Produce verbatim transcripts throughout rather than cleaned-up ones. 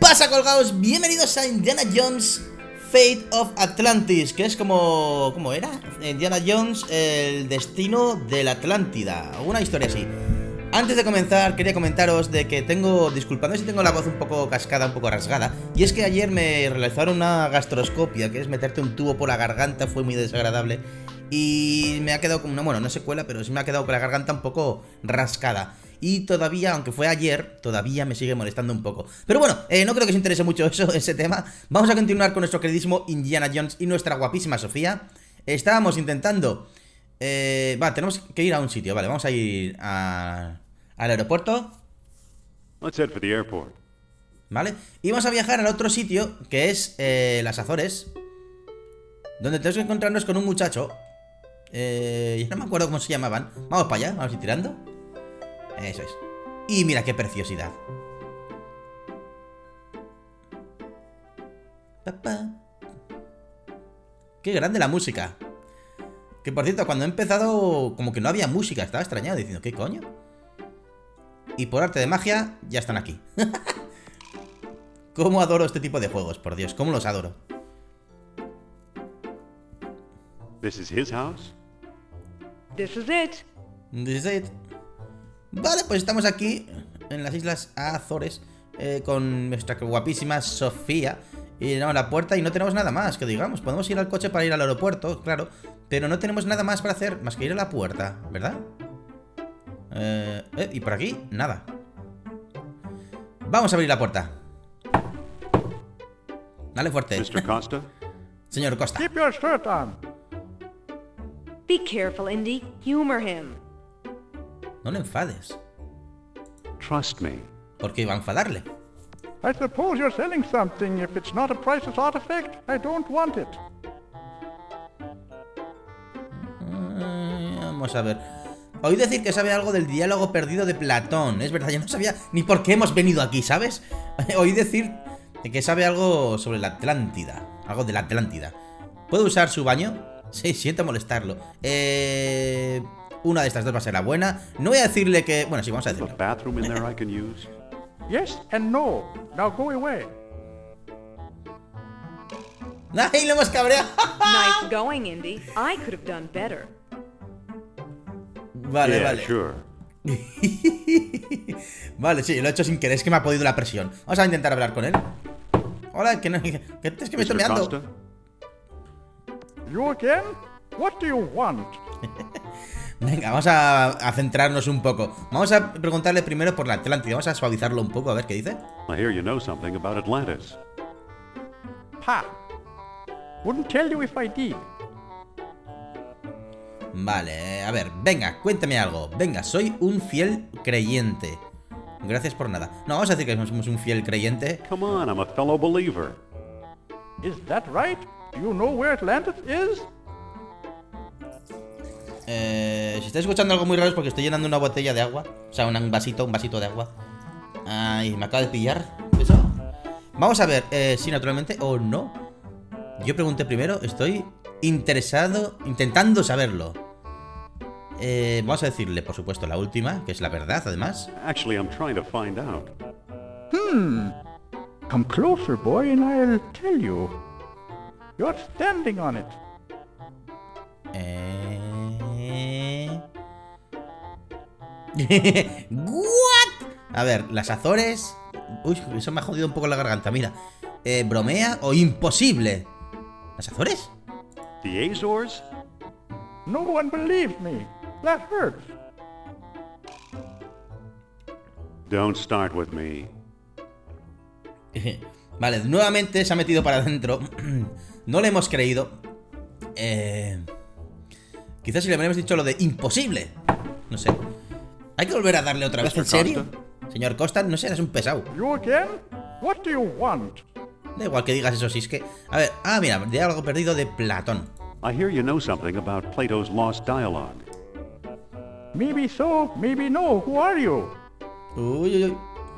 pasa, colgados? Bienvenidos a Indiana Jones Fate of Atlantis, que es como... ¿cómo era? Indiana Jones, el destino de la Atlántida, una historia así. Antes de comenzar, quería comentaros de que tengo... disculpadme si tengo la voz un poco cascada, un poco rasgada. Y es que ayer me realizaron una gastroscopia, que es meterte un tubo por la garganta, fue muy desagradable. Y me ha quedado como una... bueno, no secuela, pero sí me ha quedado con la garganta un poco rascada. Y todavía, aunque fue ayer, todavía me sigue molestando un poco. Pero bueno, eh, no creo que os interese mucho eso, ese tema. Vamos a continuar con nuestro queridísimo Indiana Jones y nuestra guapísima Sofía. Estábamos intentando... Eh, va, tenemos que ir a un sitio, vale, vamos a ir a, al aeropuerto. Let's head for the airport. Vale, y vamos a viajar al otro sitio, que es eh, las Azores, donde tenemos que encontrarnos con un muchacho. Eh, ya no me acuerdo cómo se llamaban. Vamos para allá, vamos a ir tirando. Eso es. Y mira qué preciosidad. Papá. Qué grande la música. Que por cierto, cuando he empezado, como que no había música. Estaba extrañado diciendo, ¿qué coño? Y por arte de magia, ya están aquí. Cómo adoro este tipo de juegos, por Dios, cómo los adoro. This is his house? This is it. This is it. Vale, pues estamos aquí en las Islas Azores eh, con nuestra guapísima Sofía. Y llenamos la puerta y no tenemos nada más que digamos. Podemos ir al coche para ir al aeropuerto, claro, pero no tenemos nada más para hacer más que ir a la puerta, ¿verdad? Eh, eh, y por aquí, nada. Vamos a abrir la puerta. Dale fuerte. mister Costa? Señor Costa. Keep your shirt on. Be careful, Indy. Humor him. No le enfades. Trust me. ¿Por qué iba a enfadarle? I suppose you're selling something. If it's not a priceless artifact, I don't want it. Eh, vamos a ver. Oí decir que sabe algo del diálogo perdido de Platón. Es verdad, yo no sabía ni por qué hemos venido aquí, ¿sabes? Oí decir que sabe algo sobre la Atlántida. Algo de la Atlántida. ¿Puedo usar su baño? Sí, siento molestarlo. Eh... Una de estas dos va a ser la buena. No voy a decirle que... bueno, sí, vamos a Is there decirlo. a bathroom in there I can use? Yes and no. Now go away. ¡Ay, lo hemos cabreado! Nice going, Indy. I could have done better. Vale, Yeah, vale. sure. Vale, sí, lo he hecho sin querer. Es que me ha podido la presión. Vamos a intentar hablar con él. Hola, que no... que, es que me estoy mister meando. Costa? You again? What do you want? Venga, vamos a, a centrarnos un poco. Vamos a preguntarle primero por la Atlántida. Vamos a suavizarlo un poco, a ver qué dice. I hear you know something about Atlantis. Ha! Wouldn't tell you if I did. Vale, a ver, venga, cuéntame algo. Venga, soy un fiel creyente. Gracias por nada. No, vamos a decir que somos un fiel creyente. Come on, I'm a fellow believer. Is that right? Do you know where Atlantis is? Eh, si estáis escuchando algo muy raro es porque estoy llenando una botella de agua. O sea, un vasito, un vasito de agua. Ay, me acaba de pillar. ¿Eso? Vamos a ver, eh, si naturalmente o no. Yo pregunté primero, estoy interesado, intentando saberlo. Eh, vamos a decirle, por supuesto, la última, que es la verdad, además. Actually, I'm trying to find out. Hmm. Come closer, boy, and I'll tell you. You're standing on it. Eh... ¿What? A ver, las Azores... Uy, eso me ha jodido un poco la garganta, mira. Eh, ¿bromea o imposible? ¿Las Azores? The Azores? No one believes me. That hurts. Don't start with me. Vale, nuevamente se ha metido para adentro. No le hemos creído. Eh... Quizás si le hubiéramos dicho lo de imposible. No sé. ¿Hay que volver a darle otra vez? ¿En mister serio? Señor Costa, no seas un pesado. You again? What do you want? Da igual que digas eso, si es que... A ver, ah, mira, de algo perdido de Platón. I hear you know something about Plato's lost dialogue. Maybe so, maybe no. Who are you? Uy, uy, uy.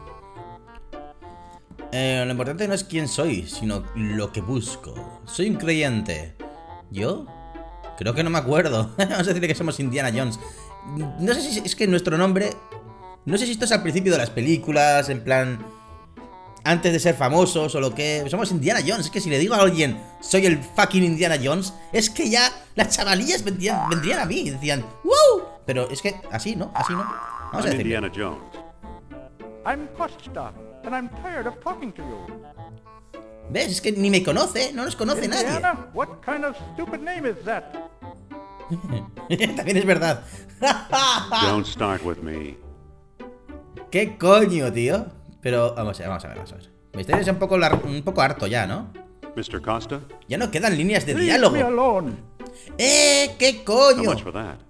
Eh, lo importante no es quién soy, sino lo que busco. Soy un creyente. ¿Yo? Creo que no me acuerdo. Vamos a decirle que somos Indiana Jones. No sé si es que nuestro nombre... No sé si esto es al principio de las películas, en plan... antes de ser famosos o lo que... Somos Indiana Jones. Es que si le digo a alguien, soy el fucking Indiana Jones, es que ya las chavalillas vendrían, vendrían a mí y decían, ¡wow! Pero es que así, ¿no? Así no. Vamos a I'm decirlo. Indiana Jones. I'm Costa, and I'm tired of talking to you. ¿Ves? Es que ni me conoce, no nos conoce nadie. Indiana, what kind of stupid name is that? También es verdad. Don't start with me. ¿Qué coño, tío? Pero vamos a ver, vamos a ver, vamos a ver. Me estoy un poco, lar- un poco harto ya, ¿no? mister Costa? Ya no quedan líneas de Leave diálogo. me alone. ¡Eh! ¿Qué How coño? much for that?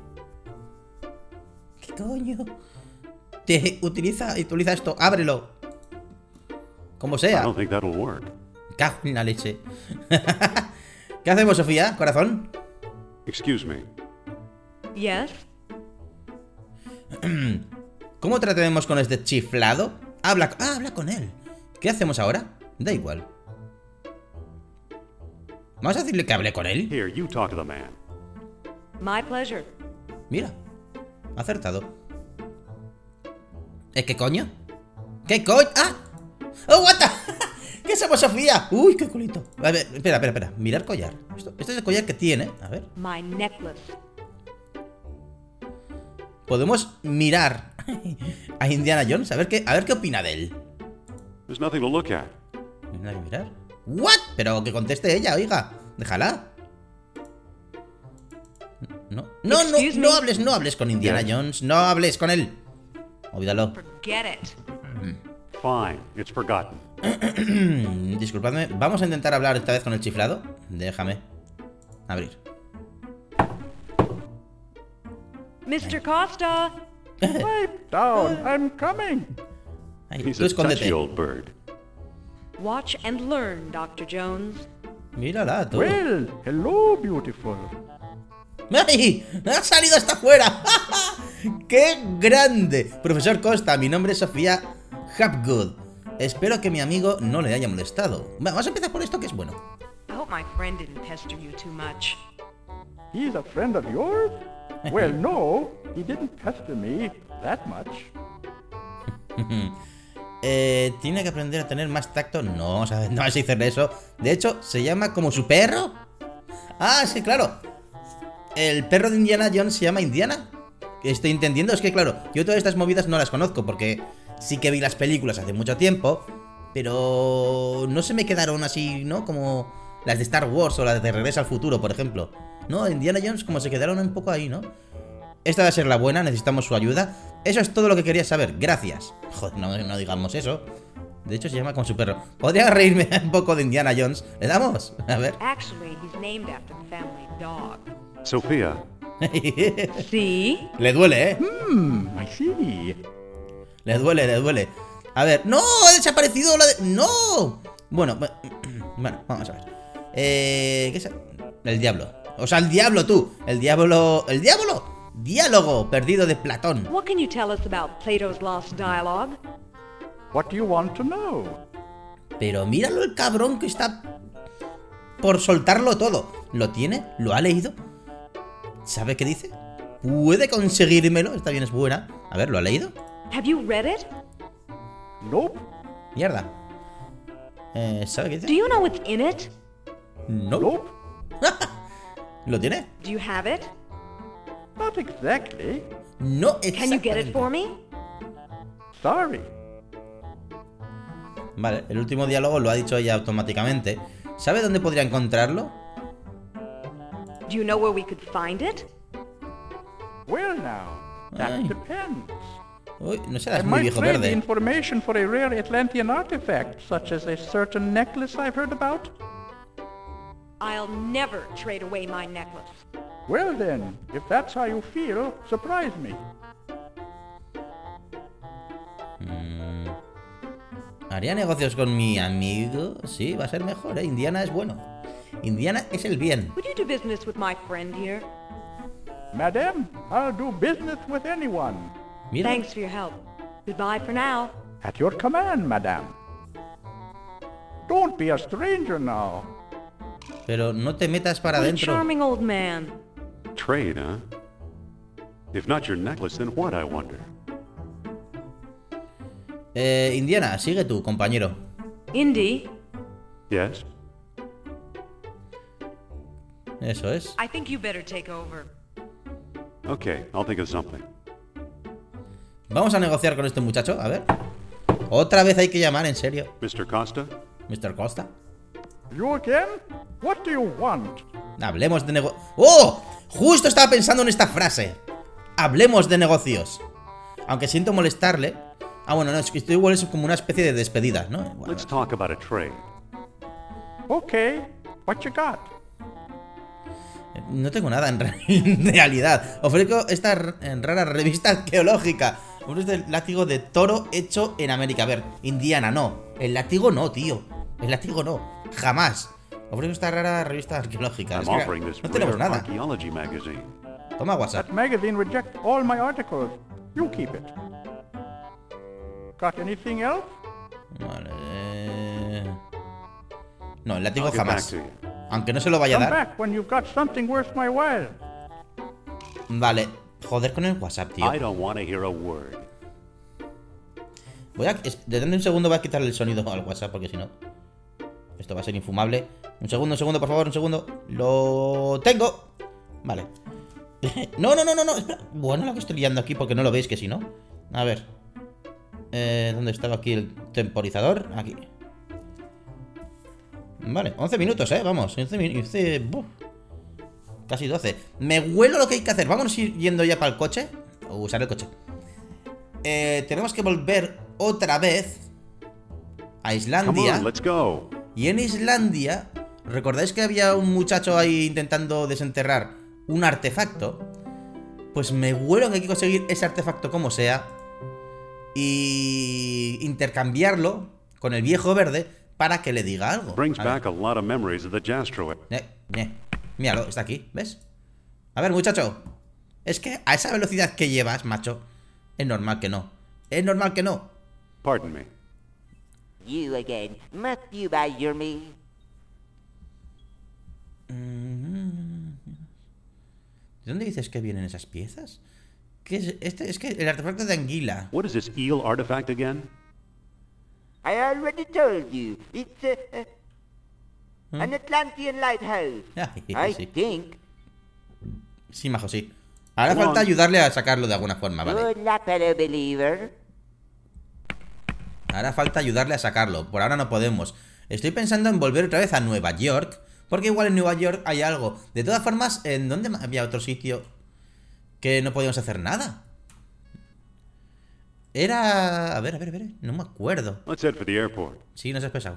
¿Qué coño? Te utiliza, utiliza esto, ábrelo. Como I sea. don't think that'll work. Cago en la leche. ¿Qué hacemos, Sofía? ¿Corazón? Excuse me. Yes? ¿Cómo trataremos con este chiflado? Habla, ah, habla con él. ¿Qué hacemos ahora? Da igual. Vamos a decirle que hable con él. Here, you talk to the man. My pleasure. Mira, acertado. ¿Eh, qué coño? ¿Qué coño? ¡Ah! ¡Oh, what the! ¿Qué somos, Sofía? Uy, qué culito. A ver, espera, espera, espera. Mirar collar. Esto, este es el collar que tiene. A ver. My necklace. Podemos mirar a Indiana Jones. A ver qué, a ver qué opina de él. There's nothing to look at. No hay nada que mirar. ¿What? Pero que conteste ella, oiga. Déjala. No, no, no, Excuse no me. hables, no hables con Indiana Yeah. Jones. No hables con él. Olvídalo. Forget it. Fine, it's forgotten. Mm, Disculpadme, vamos a intentar hablar esta vez con el chiflado. Déjame abrir. Mister Costa! Pipe down. I'm coming. Ay, He's tú a escóndete. touchy old bird. Watch and learn, Doctor Jones. Mírala, tú. Well, hello, beautiful. ¡Ay! ¡Ha salido hasta afuera! ¡Qué grande! Profesor Costa, mi nombre es Sofía Hapgood. Espero que mi amigo no le haya molestado. Vamos a empezar por esto que es bueno. I hope my friend didn't pester you too much. He's a friend of yours? Well, no, he didn't pester me that much. Eh, tiene que aprender a tener más tacto. No, o sea, no vas a decirle eso. De hecho, se llama como su perro. Ah, sí, claro. El perro de Indiana Jones se llama Indiana. Estoy entendiendo, es que claro, yo todas estas movidas no las conozco porque sí que vi las películas hace mucho tiempo, pero no se me quedaron así, ¿no? Como las de Star Wars o las de Regreso al Futuro, por ejemplo. No, Indiana Jones como se quedaron un poco ahí, ¿no? Esta va a ser la buena, necesitamos su ayuda. Eso es todo lo que quería saber, gracias. Joder, no, no digamos eso. De hecho se llama como su perro. Podría reírme un poco de Indiana Jones. ¿Le damos? A ver. Actually, he's named after the family dog. Sophia, See? Le duele, ¿eh? Hmm, I see. Le duele, le duele. A ver, ¡no! ¡Ha desaparecido la de... ¡No! Bueno, bu- bueno, vamos a ver. Eh... ¿Qué es? El diablo. O sea, el diablo tú. El diablo... ¿El diablo? Diálogo perdido de Platón. What can you tell us about Plato's Lost Dialogue? What do you want to know? Pero míralo el cabrón que está por soltarlo todo. ¿Lo tiene? ¿Lo ha leído? ¿Sabe qué dice? ¿Puede conseguírmelo? Esta bien es buena. A ver, ¿lo ha leído? Have you read it? Nope. Mierda. Eh, ¿Sabe qué Do dice? you know what's in it? No. Nope. ¿Lo tiene? Do you have it? Not exactly. No, Can you get it exactamente. for me? Sorry. Vale, el último diálogo lo ha dicho ella automáticamente. ¿Sabe dónde podría encontrarlo? Do you know where we could find it? Well now, that Ay. depends. Uy, no I serás muy might viejo trade the verde. information for a rare Atlantean artifact, such as a certain necklace I've heard about. I'll never trade away my necklace. Well then, if that's how you feel, surprise me. ¿Haría negocios con mi amigo? Sí, va a ser mejor, ¿eh? Indiana es bueno. Indiana es el bien. Would you do business with my friend here? Madam, I'll do business with anyone. Mira. Thanks for your help. Goodbye for now. At your command, madam. Don't be a stranger now. Pero no te metas para What a adentro. charming old man. trade, huh? If not your necklace, then what, I wonder? Eh, Indiana, sigue tú, compañero. Indy, Yes? Eso es. I think you better take over. Okay, I'll think of something. Vamos a negociar con este muchacho, a ver. Otra vez hay que llamar, en serio. Mister Costa? mister Costa. You again? What do you want? Hablemos de nego... ¡Oh! Justo estaba pensando en esta frase. Hablemos de negocios. Aunque siento molestarle. Ah, bueno, no, es que esto igual es como una especie de despedida, ¿no? Bueno, Let's talk about a trade. Okay, what you got? no tengo nada en, re- en realidad. Ofrezco esta r- en rara revista arqueológica. Ofrezco el látigo de toro hecho en América. A ver, Indiana, no. El látigo no, tío. El látigo no. Jamás. Ofrezco esta rara revista arqueológica. I'm Es que offering this no tenemos rare nada. archaeology magazine. Toma WhatsApp. That magazine rejects all my articles. You keep it. Got anything else? Vale. eh. No, el látigo I'll get back jamás. to you. Aunque no se lo vaya a Come dar. back when you've got something worth my while. Vale. Joder con el WhatsApp, tío. I don't want to hear a word. Voy a... es- Detente un segundo, voy a quitarle el sonido al WhatsApp porque si no... Esto va a ser infumable. Un segundo, un segundo, por favor, un segundo. Lo tengo. Vale. No, no, no, no, no. Espera. Bueno, lo que estoy liando aquí porque no lo veis, que si no. A ver. Eh, ¿Dónde estaba aquí el temporizador? Aquí. Vale, once minutos, eh. Vamos. once minutos. Casi doce. Me huelo lo que hay que hacer. Vamos a ir yendo ya para el coche. O usar el coche. Eh, tenemos que volver otra vez a Come Islandia. on, let's go. Y en Islandia, ¿recordáis que había un muchacho ahí intentando desenterrar un artefacto? Pues me huelo que hay que conseguir ese artefacto como sea y intercambiarlo con el viejo verde para que le diga algo. Brings A ver. back a lot of memories of the Jastro. Eh, eh. Míralo, está aquí, ¿ves? A ver, muchacho. Es que a esa velocidad que llevas, macho, es normal que no. Es normal que no. Pardon me. You again. Must you buy your me? ¿De dónde dices que vienen esas piezas? ¿Qué es este? Es que el artefacto de anguila. What is this eel artifact again? I already told you. It's a, a, an Atlantean lighthouse. Ay, I sí. think. Sí, majo, sí. Ahora Come falta on. ayudarle a sacarlo de alguna forma, ¿vale? Good luck, fellow believer. Ahora falta ayudarle a sacarlo. Por ahora no podemos. Estoy pensando en volver otra vez a Nueva York. Porque igual en Nueva York hay algo. De todas formas, ¿en dónde había otro sitio que no podíamos hacer nada? Era... A ver, a ver, a ver. No me acuerdo. Let's head for the airport. Sí, no seas pesado.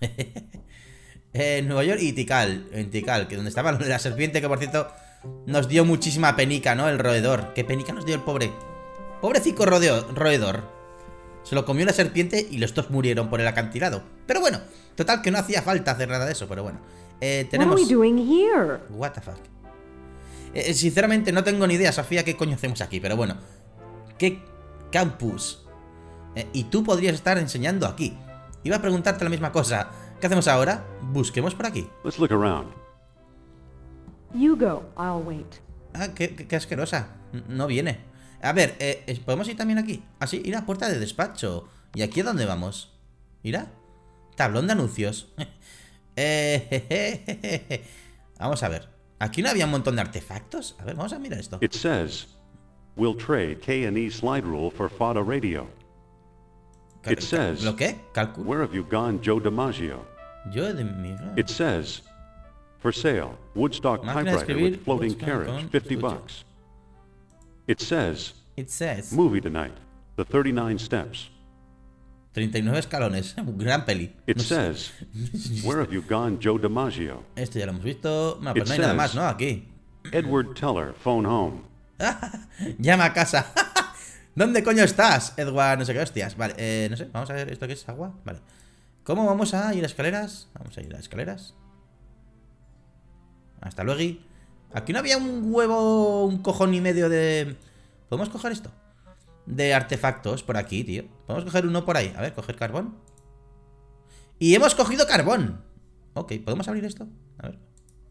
En Nueva York y Tikal. En Tikal, que donde estaba la serpiente, que por cierto nos dio muchísima penica, ¿no? El roedor. ¿Qué penica nos dio el pobre? Pobrecito rodeo- roedor. Se lo comió la serpiente y los dos murieron por el acantilado. Pero bueno, total que no hacía falta hacer nada de eso, pero bueno. Eh, What tenemos... are we doing here? What the fuck. Eh, sinceramente no tengo ni idea, Sofía, qué coño hacemos aquí, pero bueno. ¿Qué campus? Eh, y tú podrías estar enseñando aquí. Iba a preguntarte la misma cosa. ¿Qué hacemos ahora? Busquemos por aquí. Let's look around. You go. I'll wait. Ah, qué, qué- qué asquerosa. N- No viene. A ver, eh, eh, ¿podemos ir también aquí? Ah, sí, ir a puerta de despacho. ¿Y aquí a dónde vamos? ¿Irá? Tablón de anuncios. eh, jejejeje. Vamos a ver. ¿Aquí no había un montón de artefactos? A ver, vamos a mirar esto. It says, we'll trade K and E slide rule for F A D A radio. Ca- It ca- says, ¿Lo qué? Cálculo. where have you gone, Joe DiMaggio? Yo de mi... It says, for sale, Woodstock Máquina de typewriter escribir, with floating Woodstock carriage, con fifty estuche. bucks. It says, It says... movie tonight, The thirty-nine Steps. treinta y nueve escalones. Gran peli. It No sé. says, where have you gone, Joe DiMaggio? Esto ya lo hemos visto. No, pues It no hay nada says- más, ¿no? Aquí. Edward Teller, phone home. Llama a casa. ¿Dónde coño estás, Edward? No sé qué hostias. Vale, eh, no sé. Vamos a ver esto que es agua. Vale. ¿Cómo vamos a ir a escaleras? Vamos a ir a escaleras. Hasta luego. Aquí no había un huevo, un cojón y medio de... ¿Podemos coger esto? De artefactos por aquí, tío. Podemos coger uno por ahí. A ver, coger carbón. Y hemos cogido carbón. Ok, ¿podemos abrir esto? A ver.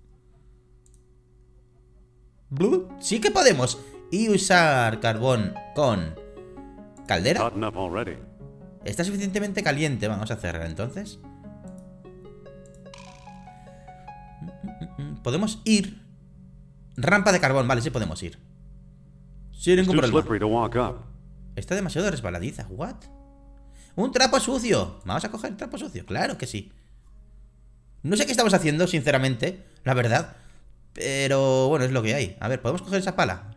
Blue. Sí que podemos. Y usar carbón con caldera. Hot enough already. Está suficientemente caliente. Vamos a cerrar entonces. Podemos ir. Rampa de carbón, vale, sí podemos ir. Sin It's ningún too problema. slippery to walk up. Está demasiado resbaladiza, what? Un trapo sucio. Vamos a coger el trapo sucio, claro que sí. No sé qué estamos haciendo, sinceramente, la verdad. Pero bueno, es lo que hay. A ver, ¿podemos coger esa pala?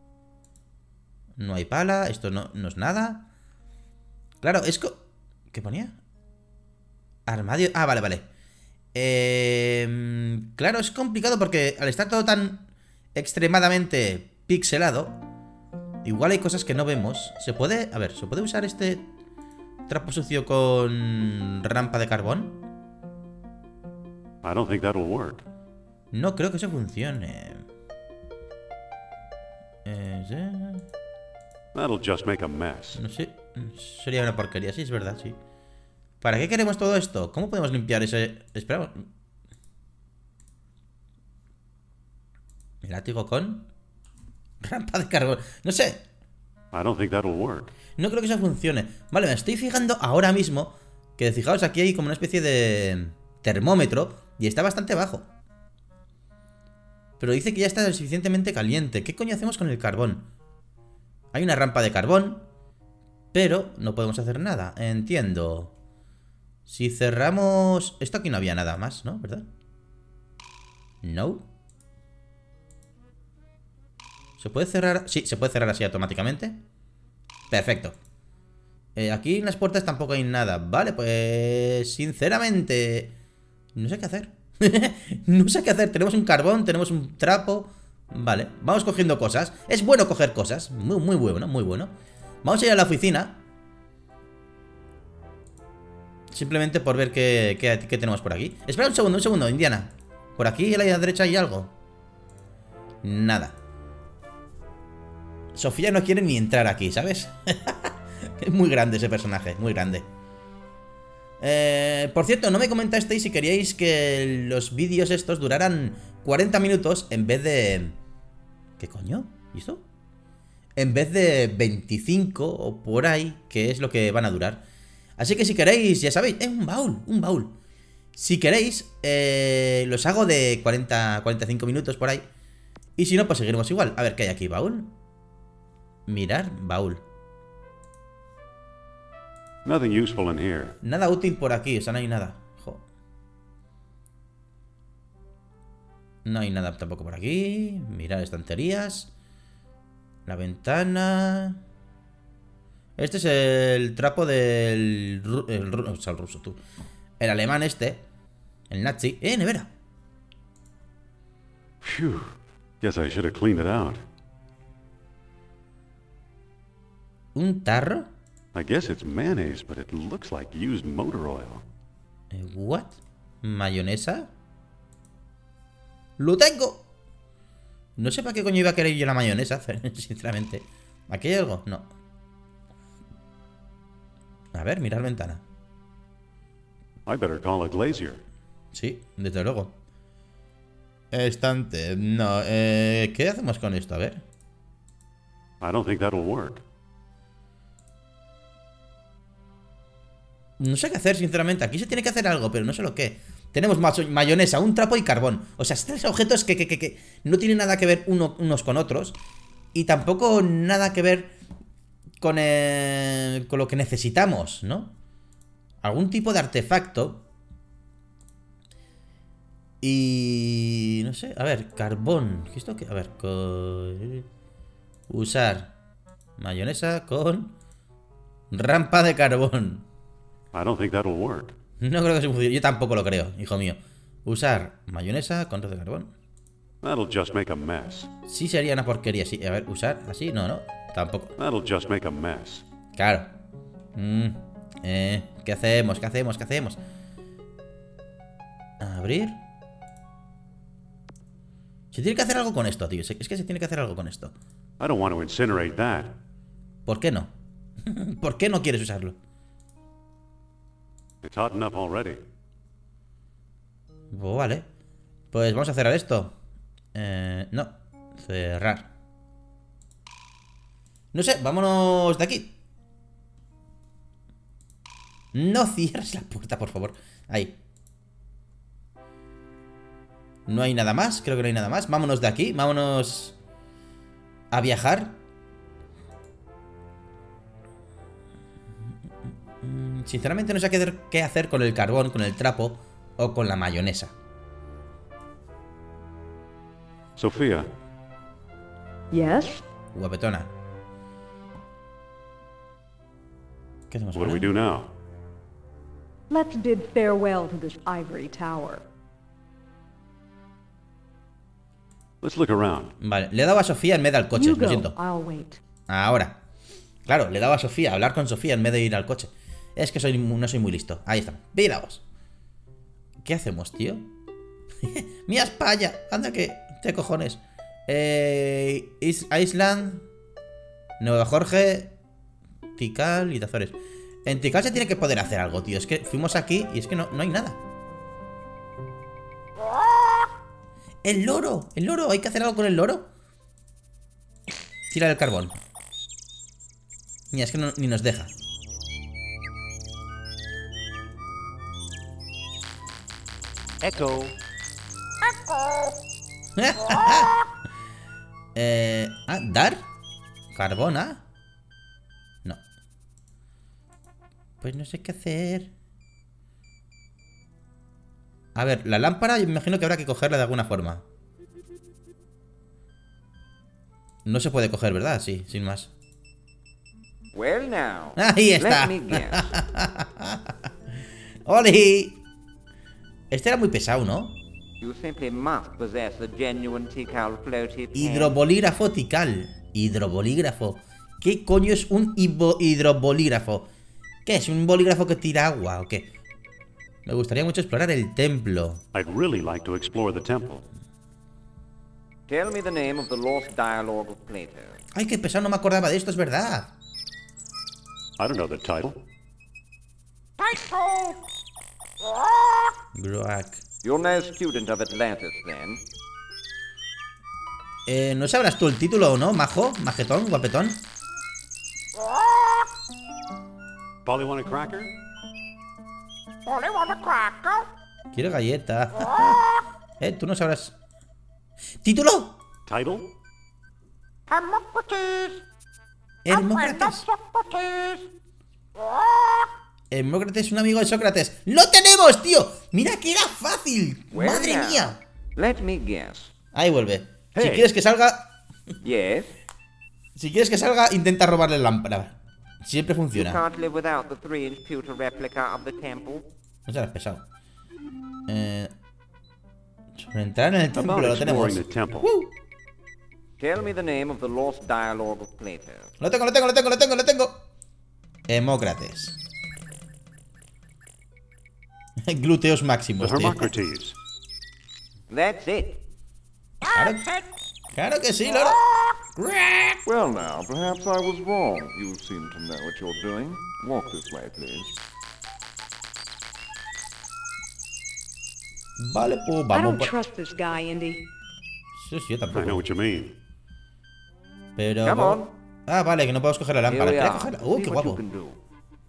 No hay pala, esto no, no es nada. Claro, es co... ¿Qué ponía? Armario... Ah, vale, vale. Eh... Claro, es complicado porque al estar todo tan extremadamente pixelado, igual hay cosas que no vemos. ¿Se puede... A ver, ¿se puede usar este trapo sucio con rampa de carbón? I don't think that'll work. No creo que eso funcione. Eh, sí. That'll just make a mess. No sé. Sería una porquería, sí, es verdad, sí. ¿Para qué queremos todo esto? ¿Cómo podemos limpiar ese...? Espera. El látigo con... rampa de carbón. No sé. I don't think that'll work. No creo que eso funcione. Vale, me estoy fijando ahora mismo que, fijaos, aquí hay como una especie de termómetro y está bastante bajo. Pero dice que ya está suficientemente caliente. ¿Qué coño hacemos con el carbón? Hay una rampa de carbón, pero no podemos hacer nada. Entiendo. Si cerramos... Esto aquí no había nada más, ¿no? ¿Verdad? No. ¿Se puede cerrar? Sí, se puede cerrar así automáticamente. Perfecto. eh, Aquí en las puertas tampoco hay nada. Vale, pues... sinceramente... no sé qué hacer. No sé qué hacer. Tenemos un carbón, tenemos un trapo. Vale, vamos cogiendo cosas. Es bueno coger cosas. Muy, muy bueno, muy bueno. Vamos a ir a la oficina. Simplemente por ver qué, qué, qué tenemos por aquí. Espera un segundo, un segundo, Indiana. Por aquí a la derecha hay algo. Nada. Sofía no quiere ni entrar aquí, ¿sabes? Es muy grande ese personaje, muy grande. Eh, por cierto, no me comentasteis si queríais que los vídeos estos duraran cuarenta minutos en vez de... ¿Qué coño? ¿Y esto? En vez de veinticinco o por ahí, que es lo que van a durar. Así que si queréis, ya sabéis... ¡Eh, un baúl! Un baúl. Si queréis, eh, los hago de cuarenta a cuarenta y cinco minutos por ahí. Y si no, pues seguiremos igual. A ver, ¿qué hay aquí? ¿Baúl? Mirar, baúl. Nothing useful in here. Nada útil por aquí, o sea, no hay nada. Jo. No hay nada tampoco por aquí. Mirar estanterías. La ventana. Este es el trapo del... El, o sea, el ruso, tú. El alemán este. El nazi. ¡Eh, nevera! Phew. Guess I should have cleaned it out. ¿Un tarro? I guess it's mayonnaise, but it looks like used motor oil. Eh, ¿What? ¿Mayonesa? ¡Lo tengo! No sé para qué coño iba a querer yo la mayonesa, sinceramente. ¿Aquí hay algo? No. A ver, mirar ventana. I better call a glazier. Sí, desde luego. Estante. No, eh, ¿qué hacemos con esto? A ver. I don't think that'll work. No sé qué hacer, sinceramente. Aquí se tiene que hacer algo, pero no sé lo que. Tenemos mayonesa, un trapo y carbón. O sea, tres objetos que, que, que, que no tienen nada que ver uno, unos con otros. Y tampoco nada que ver con, el, con lo que necesitamos, ¿no? Algún tipo de artefacto. Y... no sé, a ver, carbón. ¿Qué es esto? A ver, con... usar mayonesa con rampa de carbón. I don't think that'll work. No creo que se funcione. Yo tampoco lo creo, hijo mío. Usar mayonesa con trozo de carbón. That'll just make a mess. Sí sería una porquería, sí. A ver, usar así, no, no. Tampoco. That'll just make a mess. Claro. Mm, eh, ¿qué hacemos? ¿Qué hacemos? ¿Qué hacemos? Abrir. Se tiene que hacer algo con esto, tío. Es que se tiene que hacer algo con esto. I don't want to incinerate that. ¿Por qué no? ¿Por qué no quieres usarlo? It's hot enough already. Pues vale. Pues vamos a cerrar esto. Eh, no. Cerrar. No sé, vámonos de aquí. No cierres la puerta, por favor. Ahí. No hay nada más, creo que no hay nada más. Vámonos de aquí, vámonos a viajar. Sinceramente no sé qué hacer con el carbón, con el trapo o con la mayonesa. Sophia. Yes? Guapetona. ¿Qué hacemos What do ahora? we do now? Let's bid farewell to this ivory tower. Let's look around. Vale, le he dado a Sofía en vez de al coche, You lo go, siento. I'll wait. Ahora. Claro, le he dado a Sofía, a hablar con Sofía en vez de ir al coche. Es que soy, no soy muy listo. Ahí está. Viraos. ¿Qué hacemos, tío? ¡Mi España! Anda que... ¿Qué cojones? Eh... Is Island... Nueva Jorge... Tikal y Azores. En Tikal se tiene que poder hacer algo, tío. Es que fuimos aquí y es que no, no hay nada. ¡El loro! ¡El loro! ¿Hay que hacer algo con el loro? Tira el carbón. Mira, es que no, ni nos deja. Echo. eh, ah, ¿dar? ¿Carbona? No. Pues no sé qué hacer. A ver, la lámpara yo me imagino que habrá que cogerla de alguna forma. No se puede coger, ¿verdad? Sí, sin más. Well now. Ahí está. Let me guess. ¡Oli! Este era muy pesado, ¿no? You simply must possess the genuine Tikal floated pen. Hidrobolígrafo Tikal. Hidrobolígrafo. ¿Qué coño es un hidrobolígrafo? ¿Qué es? ¿Un bolígrafo que tira agua o qué? Me gustaría mucho explorar el templo. I'd really like to explore the temple. Tell me the name of the lost dialogue of Plato. Ay, qué pesado, no me acordaba de esto, es verdad. I don't know the title. Groak. You're no student of Atlantis, then. Eh, ¿no sabrás tú el título o no, majo? Majetón, guapetón. Polly want a cracker? Quiero galleta. Eh, tú no sabrás. ¿Título? Title? Hermócrates. Hermócrates es un amigo de Sócrates. ¡Lo tenemos, tío! ¡Mira que era fácil! Well ¡Madre now, mía! Let me guess. Ahí vuelve. Si Hey. quieres que salga... Yes? Si quieres que salga, intenta robarle la lámpara. Siempre You funciona. can't live without the three-inch pewter replica of the temple. No serás pesado. Eh... Sobre entrar en el templo About lo tenemos. exploring the temple. ¡Uh! Tell me the name of the lost dialogue of Plato. Lo tengo, lo tengo, lo tengo, lo tengo, lo tengo. Hemócrates. Glúteos The máximos, tío. Hermocrates. That's it. Claro, claro que sí, loro. Well now, perhaps I was wrong. You seem to know what you're doing. Walk this way, please. Vale, pues I vamos. don't por- trust this guy, Indy. Sí, sí, yo I know tampoco. what you mean. Pero. Come on. Ah, vale, que no podemos coger la Here lámpara. we ¿Quieres are. cogerla? Uh, See qué what you guapo. can do.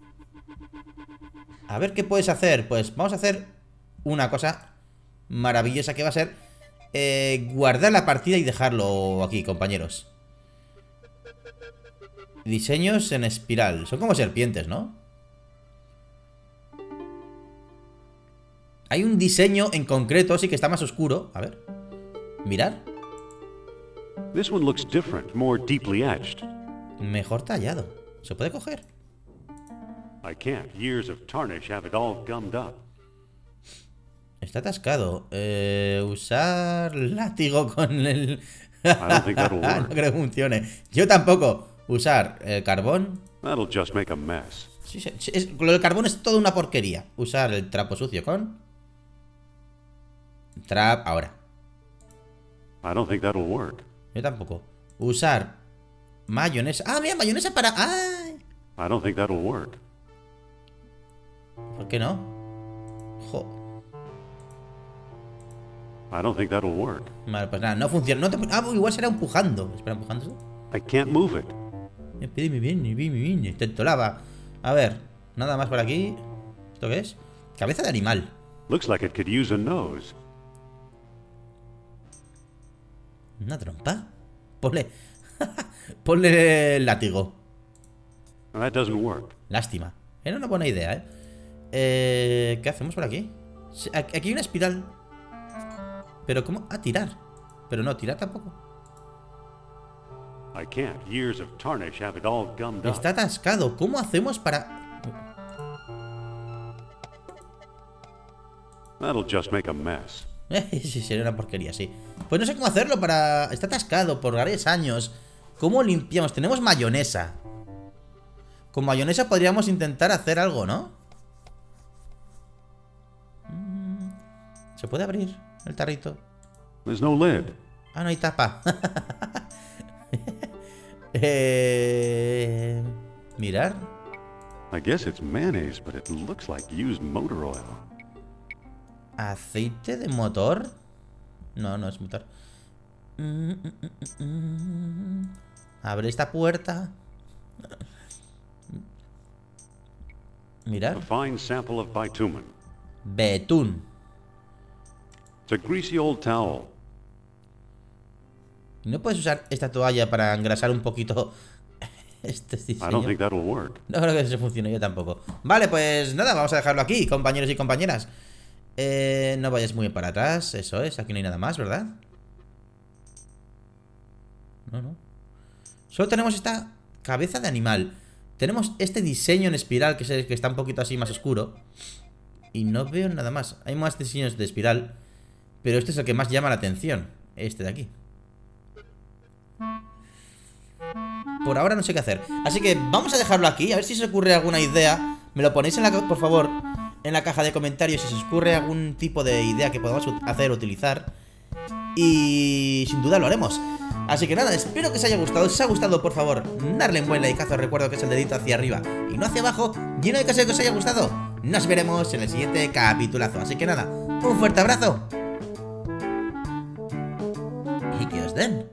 A ver qué puedes hacer. Pues vamos a hacer una cosa maravillosa que va a ser eh, guardar la partida y dejarlo aquí, compañeros. Diseños en espiral. Son como serpientes, ¿no? Hay un diseño en concreto, sí que está más oscuro. A ver. Mirar. This one looks different, more deeply etched. Mejor tallado. ¿Se puede coger? I can't. Years of tarnish have it all gummed up. Está atascado. Eh, usar látigo con el... I don't think that'll no work. creo que funcione. Yo tampoco. Usar eh, carbón. That'll just make a mess. Sí, sí, sí, es- lo del carbón es toda una porquería. Usar el trapo sucio con... Trap... Ahora. I don't think that'll work. Yo tampoco. Usar mayonesa. Ah, mira, mayonesa para... ¡Ay! I don't think that'll work. ¿Por qué no? Jo. I don't think that'll work. Vale, pues nada, no funciona. No te... Ah, pues igual será empujando. Espera, empujando eso. I can't move it. Bien, bien, bien, bien, bien. Intento lava. A ver, nada más por aquí. ¿Esto qué es? Cabeza de animal. Looks like it could use a nose. ¿Una trompa? Ponle... Ponle el látigo. That doesn't work. Lástima. Era una buena idea, ¿eh? eh ¿Qué hacemos por aquí? Aquí hay una espiral. ¿Pero cómo? Ah, tirar. Pero no, tirar tampoco. I can't. Years of tarnish have it all gummed up. Está atascado. ¿Cómo hacemos para...? That'll just make a mess. Sí, sería una porquería, sí. Pues no sé cómo hacerlo para... Está atascado por varios años. ¿Cómo limpiamos? Tenemos mayonesa. Con mayonesa podríamos intentar hacer algo, ¿no? ¿Se puede abrir el tarrito? There's no lid. Ah, no hay tapa. eh... Mirar. I guess it's mayonnaise, but it looks like used motor oil. ¿Aceite de motor? No, no es motor. Mm, mm, mm, mm. Abre esta puerta. Mirar. A fine sample of bitumen. Betún. It's a greasy old towel. ¿No puedes usar esta toalla para engrasar un poquito este diseño? I don't think that'll work. No creo que eso funcione, yo tampoco. Vale, pues nada, vamos a dejarlo aquí, compañeros y compañeras. Eh, no vayas muy para atrás, eso es, aquí no hay nada más, ¿verdad? No, no. Solo tenemos esta cabeza de animal. Tenemos este diseño en espiral, que es el que está un poquito así más oscuro. Y no veo nada más. Hay más diseños de espiral, pero este es el que más llama la atención. Este de aquí. Por ahora no sé qué hacer. Así que vamos a dejarlo aquí, a ver si se os ocurre alguna idea. Me lo ponéis en la, por favor, en la caja de comentarios si se os ocurre algún tipo de idea que podamos hacer o utilizar. Y sin duda lo haremos. Así que nada, espero que os haya gustado. Si os ha gustado, por favor, darle un buen likeazo. Recuerdo que es el dedito hacia arriba y no hacia abajo. Y en el caso de que os haya gustado, nos veremos en el siguiente capitulazo. Así que nada, un fuerte abrazo y que os den